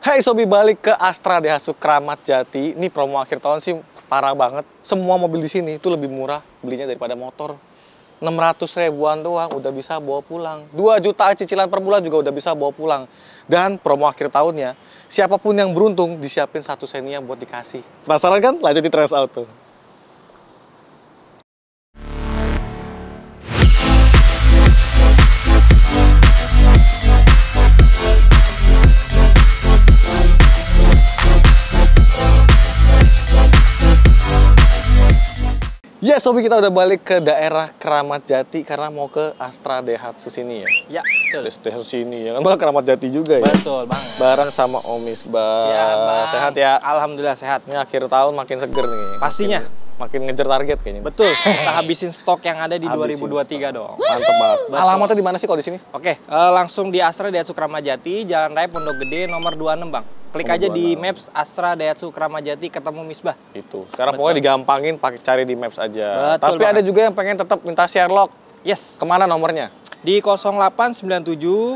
Hai Sobi, balik ke Astra Daihatsu Kramat Jati. Ini promo akhir tahun sih parah banget. Semua mobil di sini itu lebih murah belinya daripada motor. 600 ribuan doang udah bisa bawa pulang. 2 juta cicilan per bulan juga udah bisa bawa pulang. Dan promo akhir tahunnya, siapapun yang beruntung disiapin 1 Xenia buat dikasih. Penasaran kan? Lanjut di Trans Auto. Ya Sobi, kita udah balik ke daerah Kramat Jati karena mau ke Astra Daihatsu sini ya. Ya, betul. Daihatsu sini ya kan, malah Kramat Jati juga ya. Betul bang. Bareng sama Om Misbah. Siap bang. Sehat ya? Alhamdulillah sehat. Ini akhir tahun makin seger nih. Pastinya. Makin ngejar target kayaknya. Betul. Kita habisin stok yang ada di Habisin 2023 dong. Mantep banget. Betul. Alamatnya di mana sih kalau di sini? Oke, langsung di Astra Daihatsu Kramat Jati, Jalan Raya Pondok Gede nomor 26 bang. Klik Nomor aja di 26. Maps Astra Daihatsu Kramat Jati ketemu Misbah. Itu. Sekarang Betul. pokoknya digampangin pakai cari di Maps aja. Betul Tapi banget. ada juga yang pengen tetap minta Sherlock. Yes. Kemana nomornya? Di 0897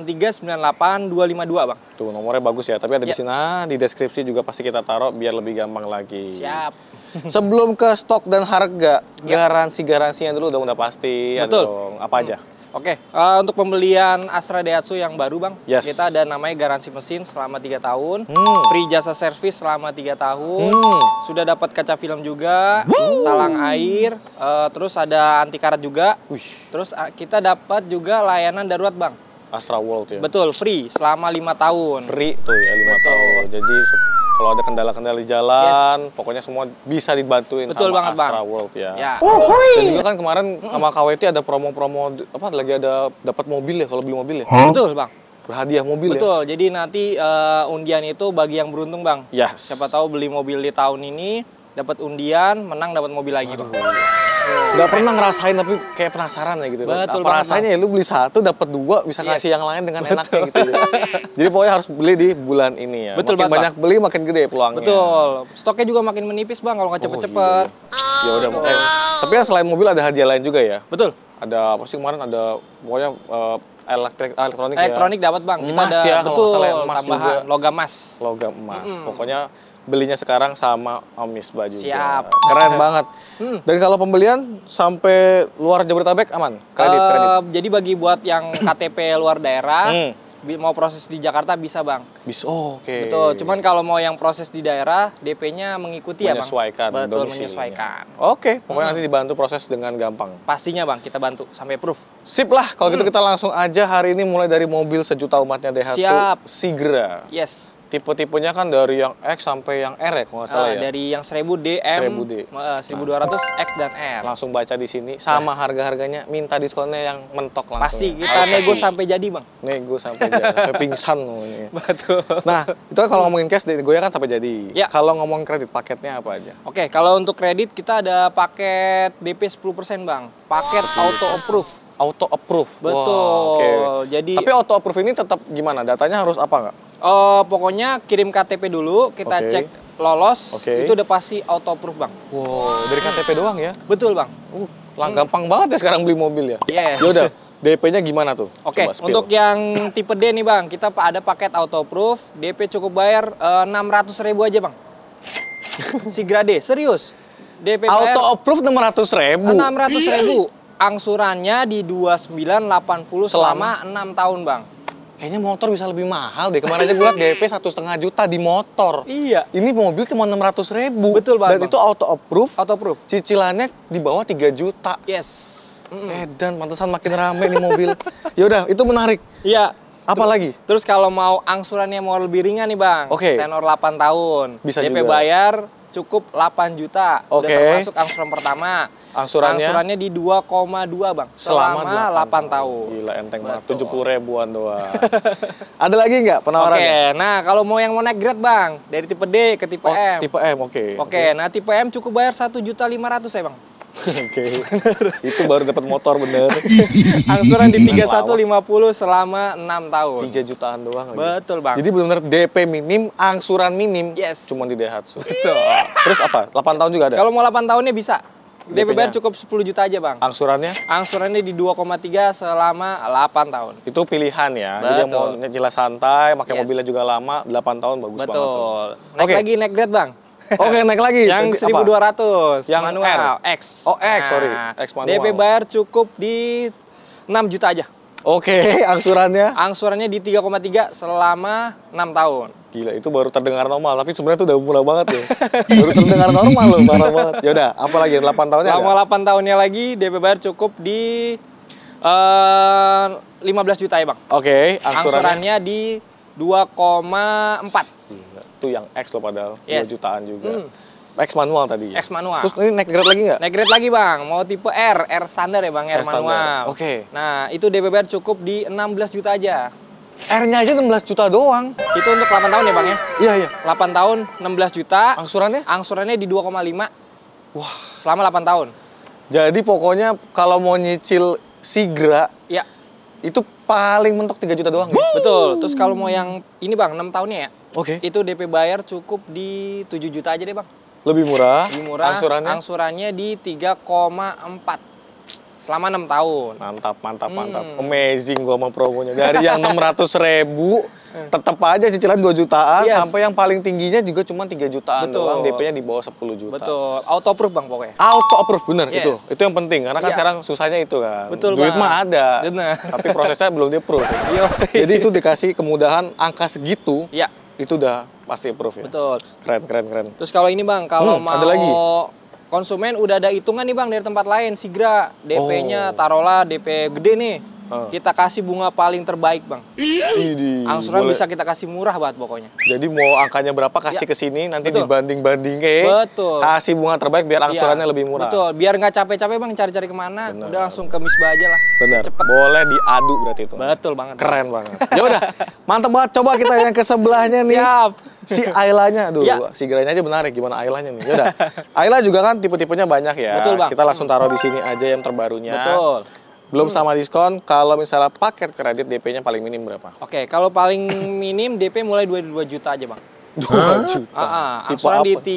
8398 252 bang. Tuh nomornya bagus ya. Tapi ada di Ya. sini. Nah, di deskripsi juga pasti kita taruh biar lebih gampang lagi. Siap. Sebelum ke stok dan harga, Ya. garansinya dulu udah pasti. Ada Betul. dong. Apa aja? Oke, untuk pembelian Astra Daihatsu yang baru bang, Yes. kita ada namanya garansi mesin selama 3 tahun, free jasa servis selama 3 tahun, sudah dapat kaca film juga, talang air, terus ada anti karat juga, Wih, terus kita dapat juga layanan darurat bang. Astra World ya. Betul, free selama 5 tahun. Free tuh ya 5 Betul. tahun. Jadi kalau ada kendala-kendala di jalan, pokoknya semua bisa dibantuin Betul sama banget, Astra Bang. World ya. Ya. Dan juga kan kemarin sama KWT ada promo-promo apa lagi ada dapat mobil ya kalau beli mobil ya. Betul bang. Berhadiah mobil ya. Betul, jadi nanti undian itu bagi yang beruntung bang. Yes. Siapa tahu beli mobil di tahun ini, dapat undian, menang dapat mobil lagi bang. Nggak pernah ngerasain tapi kayak penasaran ya gitu. Betul Apa banget, rasanya ya lu beli 1 dapat 2 bisa Yes. kasih yang lain dengan enaknya gitu ya. Jadi pokoknya harus beli di bulan ini ya. Betul makin banget, banyak beli makin gede peluangnya. Betul, stoknya juga makin menipis bang kalau nggak cepet-cepet. Ya udah, tapi kan selain mobil ada hadiah lain juga ya. Betul. Ada apa sih kemarin ada pokoknya elektronik Elektronik ya. dapat bang. Kita Emas ada ya, kalau betul nggak salah emas tambahan juga. logam emas. Logam emas. Pokoknya belinya sekarang sama Om Misbah juga. Siap. Keren banget. Dan kalau pembelian sampai luar Jabodetabek aman? Kredit. Jadi bagi buat yang KTP luar daerah, mau proses di Jakarta bisa bang. Bisa. Oh, oke. Betul. Cuman kalau mau yang proses di daerah, DP-nya mengikuti ya bang. Menyesuaikan Betul, domisilinya. menyesuaikan. Oke, pokoknya nanti dibantu proses dengan gampang. Pastinya bang, kita bantu sampai proof. Sip lah, kalau gitu kita langsung aja hari ini mulai dari mobil sejuta umatnya Daihatsu Siap. Sigra. Yes. Tipe-tipenya kan dari yang X sampai yang R ya, kalau nggak salah ya. Dari yang 1000D, M, 1000D. 1200, X dan R. Langsung baca di sini, sama harga-harganya, minta diskonnya yang mentok langsung. Pasti ya. kita nego sampai jadi bang. Nego sampai jadi, sampai pingsan ngomongnya. Betul. Nah, itu kan kalau ngomongin cash, nego kan sampai jadi. Ya. Kalau ngomongin kredit, paketnya apa aja? Oke, kalau untuk kredit kita ada paket DP 10% bang. Paket auto approve. Auto approve. Betul. Wah, oke. Jadi Tapi auto approve ini tetap gimana? Datanya harus apa nggak? pokoknya kirim KTP dulu, kita Oke. cek lolos, Oke. itu udah pasti auto approve bang. Wow, dari KTP doang ya? Betul bang. Gampang banget ya sekarang beli mobil ya? Yes. Yaudah, DP-nya gimana tuh? Oke, Coba spill. untuk yang tipe D nih bang, kita ada paket auto approve, DP cukup bayar 600.000 aja bang. Sigra D, serius. DP bayar Auto approve 600.000. 600.000. Angsurannya di 2980 selama 6 tahun bang. Kayaknya motor bisa lebih mahal deh. Kemarin aja gue liat DP 1,5 juta di motor. Iya. Ini mobil cuma 600.000. Betul banget, Dan Bang. itu auto approve. Auto approve. Cicilannya di bawah 3 juta. Yes. Dan pantesan makin rame nih mobil. Yaudah, itu menarik. Iya. Apa lagi? Terus kalau mau angsurannya mau lebih ringan nih bang, Oke. tenor 8 tahun, Bisa DP juga. bayar cukup 8 juta, Oke. udah termasuk angsuran pertama. Angsurannya? di 2,2 bang, selama 8 tahun. Gila, enteng banget. Betul. 70.000-an doang. Ada lagi nggak Oke, penawarannya? nah kalau mau yang mau naik grade bang, dari tipe D ke tipe M. Tipe M, oke. Oke, nah tipe M cukup bayar 1.500.000 ya bang. Oke. Itu baru dapat motor bener. Angsuran di 3150 selama 6 tahun. 3 jutaan doang lagi. Betul bang. Jadi benar-benar DP minim, angsuran minim. Yes. Cuma di Daihatsu. Betul. Terus apa? 8 tahun juga ada? Kalau mau 8 tahunnya bisa. DP bayar cukup 10 juta aja, Bang. Angsurannya? Angsurannya di 2,3 selama 8 tahun. Itu pilihan ya. Betul. Jadi yang mau nyicil santai, pakai Yes. mobilnya juga lama, 8 tahun bagus banget tuh. Betul. Naik Oke. lagi, naik grade, Bang. Oke, naik lagi. Yang Apa? 1.200 Yang manual R? X. Oh, X, sorry. X manual. DP bayar cukup di 6 juta aja. Oke, angsurannya? Angsurannya di 3,3 selama 6 tahun. Gila, itu baru terdengar normal, tapi sebenarnya itu udah murah banget ya. Baru terdengar normal loh, parah banget. Yaudah, apa lagi? 8 tahunnya Selama ada? 8 tahunnya lagi, DP bayar cukup di 15 juta ya, Bang. Oke, angsurannya? Angsurannya di 2,4. Gila, itu yang X loh padahal, 2 Yes. jutaan juga. X manual tadi. X manual. Terus ini naik grade lagi nggak? Naik grade lagi, Bang. Mau tipe R standar ya, Bang, R R standar. manual. Oke. Nah, itu DP bayar cukup di 16 juta aja. R-nya aja 16 juta doang. Itu untuk 8 tahun ya, Bang ya? Iya, iya. 8 tahun 16 juta. Angsurannya? Angsurannya di 2,5. Wah, selama 8 tahun. Jadi pokoknya kalau mau nyicil Sigra, Ya, itu paling mentok 3 juta doang. Ya? betul. Terus kalau mau yang ini, Bang, 6 tahunnya ya. Oke. Itu DP bayar cukup di 7 juta aja deh, Bang. Lebih murah. Lebih murah. Angsurannya? Angsurannya di 3,4 selama 6 tahun. Mantap, mantap, mantap. Amazing gua sama promonya. Dari yang 600.000, tetap aja cicilan 2 jutaan, Yes. sampai yang paling tingginya juga cuma 3 jutaan Betul. doang, DP-nya di bawah 10 juta. Betul. Auto approve, Bang, pokoknya. Auto approve, bener, Yes. itu yang penting. Karena kan Iya. sekarang susahnya itu kan. Betul, Duit Bang. mah ada, Bener. tapi prosesnya belum di-approve. Yo. Jadi itu dikasih kemudahan angka segitu, Ya, itu udah pasti approve ya. betul. Keren, keren, keren. Terus kalau ini, Bang, kalau mau ada lagi? konsumen udah ada hitungan nih, Bang, dari tempat lain, Sigra. DP-nya Oh. taruhlah DP gede nih. Ah. Kita kasih bunga paling terbaik, Bang. Idih, Angsuran boleh. bisa kita kasih murah banget pokoknya. Jadi mau angkanya berapa kasih Ya. ke sini, nanti Betul. dibanding-bandingin. Betul. Kasih bunga terbaik biar angsurannya Iya, lebih murah. Betul, biar nggak capek-capek, Bang, cari-cari kemana. Bener. Udah langsung ke Misbah aja lah. Bener. Cepet. Boleh diadu berarti itu. Betul banget. Keren banget. Ya udah, mantap banget. Coba kita yang ke sebelahnya nih. Siap. Si Ailanya, aduh, Ya. si Geranya aja menarik. Gimana Ailanya nih? Ya udah. Ayla juga kan tipe-tipenya banyak ya. Betul, Bang. Kita langsung taruh di sini aja yang terbarunya. Betul. Belum sama diskon. Kalau misalnya paket kredit DP-nya paling minim berapa? Oke, kalau paling minim DP mulai 22 juta aja, Bang. 2 juta. Tipe Angsuran di apa?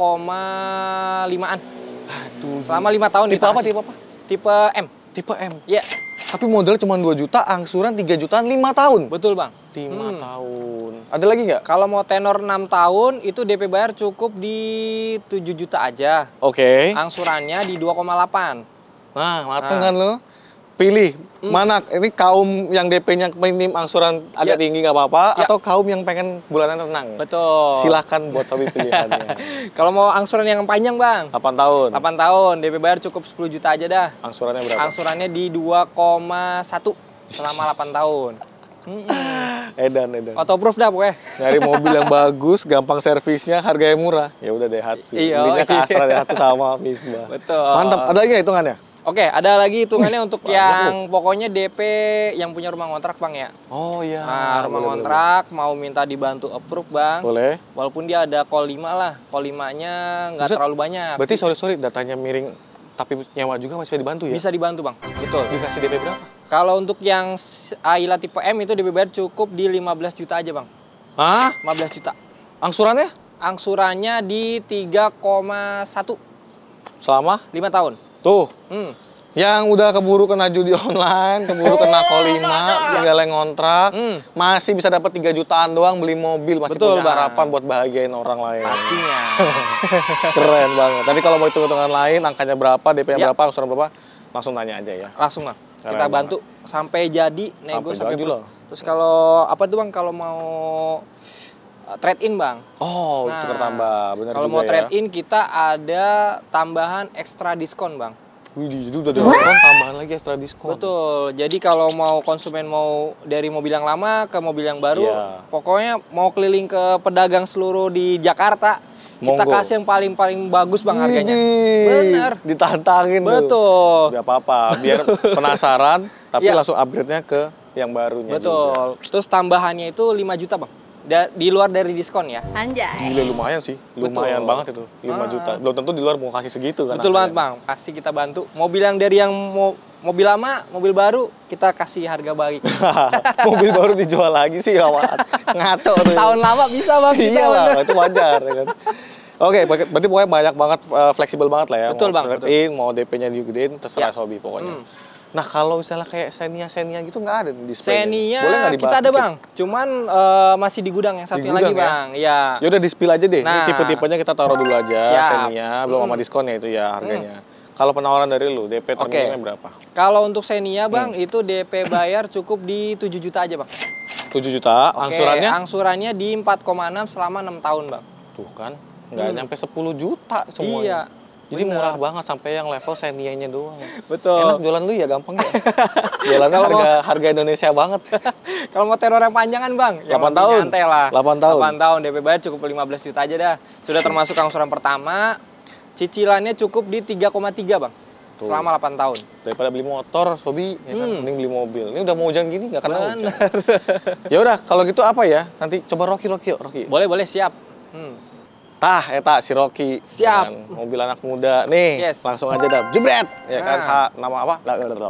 3,5-an. Aduh. Selama 5 tahun Tipe kita apa? kasih. Tipe apa? Tipe M. Tipe M. Ya, Tapi modal cuma 2 juta, angsuran 3 jutaan 5 tahun. betul, Bang. 5 tahun. Ada lagi nggak? Kalau mau tenor 6 tahun, itu DP bayar cukup di 7 juta aja. Oke. Angsurannya di 2,8. Nah, mateng Nah. kan lo? Pilih mana? Ini kaum yang DP-nya minim angsuran agak Ya. tinggi nggak apa-apa, Ya. atau kaum yang pengen bulanan tenang? Betul. Silahkan buat Sobi pilihannya. Kalau mau angsuran yang panjang, Bang. 8 tahun. 8 tahun, DP bayar cukup 10 juta aja dah. Angsurannya berapa? Angsurannya di 2,1 selama 8 tahun. Edan, edan. Auto proof dah pokoknya. Nyari mobil yang bagus, gampang servisnya, harganya murah. Ya udah Daihatsu. Iya, Belinya ke iya. Astra Daihatsu sama Misbah. Betul. Mantap. Ada lagi nggak hitungannya? Oke, ada lagi hitungannya untuk banyak yang pokoknya DP yang punya rumah kontrak, Bang, ya. Oh iya. Nah, rumah boleh, kontrak mau minta dibantu approve, Bang. Boleh. Walaupun dia ada call 5 lah. Call 5-nya nggak Buset, terlalu banyak. Berarti sorry datanya miring, tapi nyewa juga masih bisa dibantu ya? Bisa dibantu, Bang. Betul. Dikasih DP berapa? Kalau untuk yang Ayla tipe M itu DP bayar cukup di 15 juta aja, Bang. Hah? 15 juta. Angsurannya? Angsurannya di 3,1 Selama? 5 tahun. Tuh. Hmm. Yang udah keburu kena judi online, keburu kena kolima, tinggal yang ngontrak, masih bisa dapat 3 jutaan doang beli mobil, masih Betul, punya Bang. harapan buat bahagiain orang lain. Pastinya. Keren banget. Tapi kalau mau hitung-hitungan lain, angkanya berapa, DP-nya Ya. berapa, angsuran berapa, langsung tanya aja ya. Langsung lah. Keren Kita banget. bantu sampai jadi nego Sampai sampai jadi proof. loh. Terus kalau apa tuh, Bang, kalau mau trade in, Bang. Oh, Nah, tukar tambah, benar juga Kalau mau ya. trade in kita ada tambahan ekstra diskon, Bang. Wih, jadi udah diskon, tambahan lagi ekstra diskon. Betul. Jadi kalau mau konsumen mau dari mobil yang lama ke mobil yang baru, Iya. pokoknya mau keliling ke pedagang seluruh di Jakarta, kita Monggo. kasih yang paling bagus, Bang, harganya. Widih, Bener. Ditantangin tuh. Betul. Gak apa-apa, biar penasaran, tapi Iya. langsung upgrade-nya ke yang barunya juga. Betul. Terus tambahannya itu 5 juta, Bang. Di luar dari diskon ya. Anjay. Gila, lumayan sih, lumayan Betul. banget itu, 5 juta. Belum tentu di luar mau kasih segitu kan. Betul banget, harganya. Bang. Pasti kita bantu. Mobil yang dari yang mobil lama, mobil baru, kita kasih harga baik. Mobil baru dijual lagi sih, awat. Ngaco tuh. Tahun lama bisa, Bang. kita, Iya lah, bener. itu wajar ya kan. Oke, berarti pokoknya banyak banget, fleksibel banget lah ya. Betul, mau Bang, trade-in, mau DP-nya digedein, terserah Ya. Sobi pokoknya. Nah, kalau misalnya kayak Xenia gitu nggak ada di display. Xenia Boleh nggak dibahas kita ada dikit? Bang, cuman masih di gudang yang satunya gudang lagi ya? Bang. Iya. Ya udah di-spill aja deh. Ini Nah. tipe-tipenya kita taruh dulu aja. Siap. Xenia, belum sama diskon ya itu ya harganya. Kalau penawaran dari lu, DP terminalnya berapa? Kalau untuk Xenia Bang, itu DP bayar cukup di 7 juta aja Bang. 7 juta, Oke, angsurannya? angsurannya di 4,6 selama 6 tahun Bang. Tuh kan, nggak nyampe 10 juta semuanya. Iya. Jadi murah banget sampai yang level Xenia-nya doang. Betul. Enak jualan lu ya, gampang ya. Jualannya harga Indonesia banget. Kalau mau teror yang panjangan Bang, yang 8 lebih tahun. nyantai lah. 8 tahun. 8 tahun DP bayar cukup 15 juta aja dah. Sudah termasuk angsuran pertama. Cicilannya cukup di 3,3 Bang. Tuh. Selama 8 tahun. Daripada beli motor, Sobi, ya kan, mending beli mobil. Ini udah mau hujan gini nggak kena hujan. Bener. Ya udah, kalau gitu apa ya? Nanti coba Rocky yuk, Rocky. Boleh, siap. Tah, eta si Rocky. Siap. Ya kan? Mobil anak muda. Nih, Yes. langsung aja dah. Jebret. Ya kan, Nah. nama apa?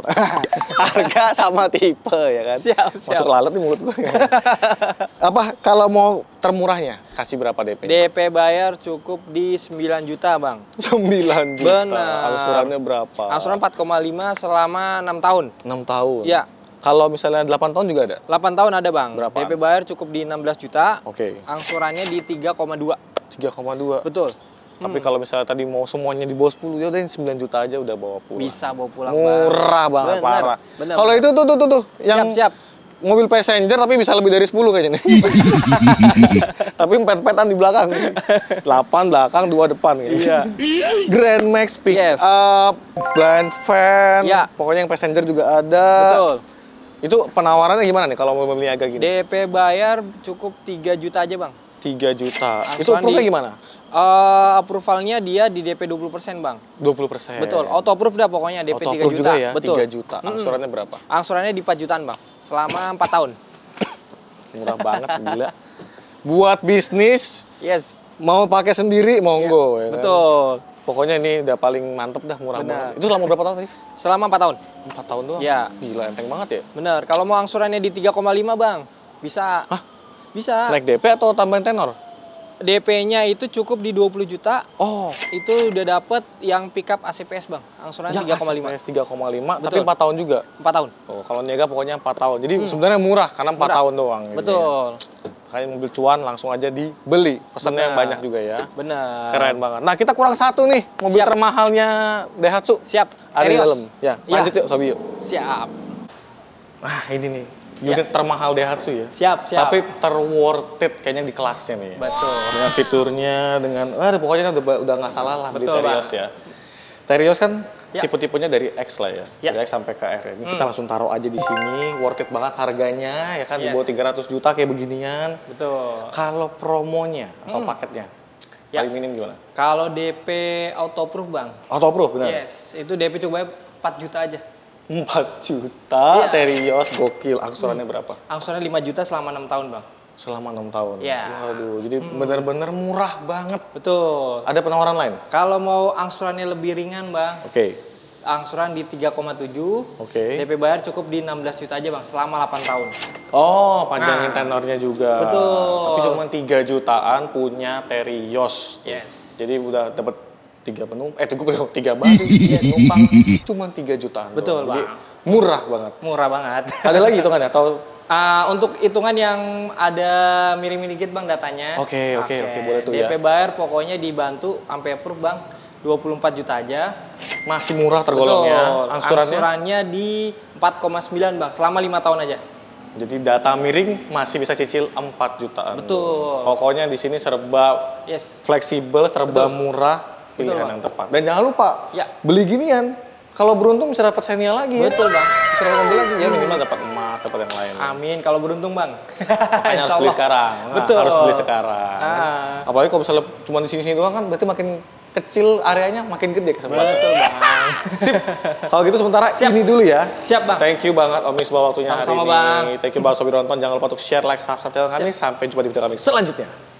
Harga sama tipe, ya kan? Siap. Masuk lalat nih mulut gue. Apa, kalau mau termurahnya, kasih berapa DP? DP bayar cukup di 9 juta Bang. 9 juta. Benar. Angsurannya berapa? Angsuran 4,5 selama 6 tahun. 6 tahun. Ya. Kalau misalnya 8 tahun juga ada? 8 tahun ada Bang. Berapaan? DP bayar cukup di 16 juta. Oke. Angsurannya di 3,2. 3,2. Betul. Tapi kalau misalnya tadi mau semuanya di bawah 10, ya udah 9 juta aja udah bawa pulang. Bisa bawa pulang Murah banget, Bener, parah. bener, Kalau bener. itu tuh yang Siap. mobil passenger tapi bisa lebih dari 10 kayaknya nih. Tapi empet-empetan di belakang. 8 belakang, 2 depan gitu. Iya. Grand Max pick Yes. up, blind van, Ya. pokoknya yang passenger juga ada. Betul. Itu penawarannya gimana nih kalau mobil niaga gini? DP bayar cukup 3 juta aja Bang. 3 juta. Itu Angsuran approve-nya di- gimana? Approvalnya dia di DP 20% Bang. 20%. Betul, auto approve dah pokoknya DP 3 Auto-approve juta. juga ya, Betul. 3 juta. Angsurannya berapa? Angsurannya di 4 jutaan Bang. Selama 4 tahun. Murah banget, gila. Buat bisnis, Yes. mau pakai sendiri, monggo. Ya kan? Betul. Pokoknya ini udah paling mantep dah, murah Benar. banget. Itu selama berapa tahun tadi? Selama 4 tahun. 4 tahun doang? Ya. Gila, enteng banget ya. Bener. Kalau mau angsurannya di 3,5 Bang. Bisa. Hah? Bisa. Naik DP atau tambahin tenor? DP-nya itu cukup di 20 juta. Oh, Itu udah dapet yang pickup ACPS Bang. Angsurannya 3,5. ACPS 3,5, tapi Betul. 4 tahun juga. 4 tahun. Oh, kalau niaga pokoknya 4 tahun. Jadi sebenarnya murah karena 4 Murah. tahun doang. gitu ya. Betul. Makanya mobil cuan langsung aja dibeli. Pesannya yang Benar. banyak juga ya. Bener. Keren banget. Nah, kita kurang satu nih, mobil Siap. termahalnya Daihatsu. Siap. Ada di Terios. dalam. Ya, lanjut yuk, Sobi yuk. Siap. Nah, ini nih. Unit termahal Daihatsu ya. Siap. Tapi terworth it kayaknya di kelasnya nih. Betul. Dengan fiturnya, dengan pokoknya udah nggak salah lah beli Betul, Terios Bang. ya. Terios kan Ya. tipe-tipenya dari X lah ya. Ya. Dari X sampai ke R. Ini kita langsung taruh aja di sini, worth it banget harganya ya kan di Yes. bawah 300 juta kayak beginian. Betul. Kalau promonya atau paketnya Ya. paling minim gimana? Kalau DP auto proof Bang. Auto Pro benar. Yes, itu DP coba 4 juta aja. 4 juta Iya. Terios gokil. Angsurannya berapa? Angsurannya 5 juta selama 6 tahun Bang. Selama 6 tahun. Iya. Waduh, jadi benar-benar murah banget. Betul. Ada penawaran lain? Kalau mau angsurannya lebih ringan Bang, Oke. angsuran di 3,7, Oke. DP bayar cukup di 16 juta aja Bang, selama 8 tahun. Oh, panjangin Nah. tenornya juga. Betul. Tapi cuma 3 jutaan punya Terios. Yes. Jadi udah dapat 3 penumpang, 3 baru, penumpang cuma 3 jutaan. Betul, doang. Jadi Bang. murah banget. Murah banget. Ada lagi hitungannya atau Untuk hitungan yang ada miring-miring dikit Bang datanya. Oke, boleh tuh ya. DP bayar pokoknya dibantu sampai approve Bang, 24 juta aja. masih murah tergolongnya? Betul. Angsurannya? Angsurannya di 4,9 Bang, selama 5 tahun aja. Jadi data miring masih bisa cicil 4 jutaan. Betul. Pokoknya di sini serba Yes. fleksibel, serba Betul. murah, pilihan Betul, Bang. yang tepat. Dan jangan lupa, Ya. beli ginian. Kalau beruntung bisa dapat Xenia lagi ya. Betul Bang. Bisa dapat mobil lagi ya, minimal dapat emas, dapat yang lain. Amin kalau beruntung Bang. Makanya harus Insya beli Allah. sekarang. Nah, Betul. harus beli sekarang. Ah. Apalagi kalau misalnya cuma di sini-sini doang kan berarti makin kecil areanya makin gede kesempatan. Betul Bang. Sip. Kalau gitu sementara ini dulu ya. Siap Bang. Thank you banget Om Misbah waktunya hari Sama-sama, ini. Bang. Thank you banget Sobi Ronton. Jangan lupa untuk share, like, subscribe channel kami. Sampai jumpa di video kami selanjutnya.